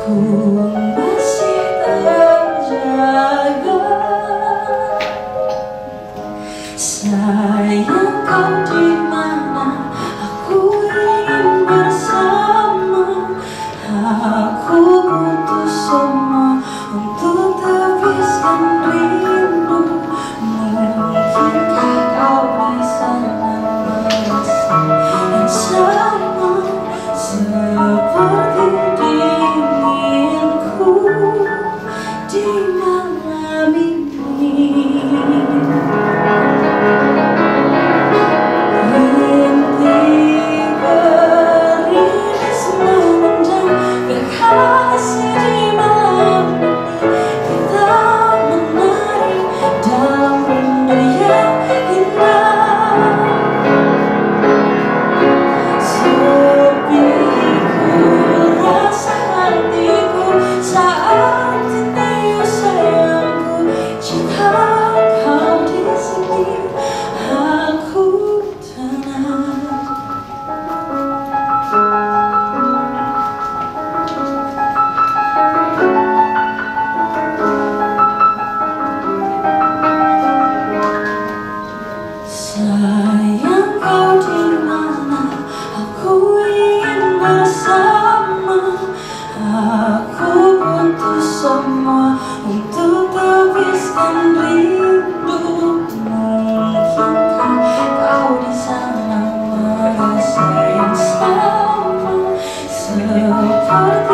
Ku masih terjaga. Sayang, kau di mana? Aku ingin bersama. Aku butuh semua untuk tebiskan rindu. Mungkinkah kau di sana merasa yang sama seperti dinginku di malam ini? Sayang, kau di mana? Aku ingin bersama. Aku butuh semua untuk tebiskan rindu. Mungkinkah kau di sana merasa yang sama seperti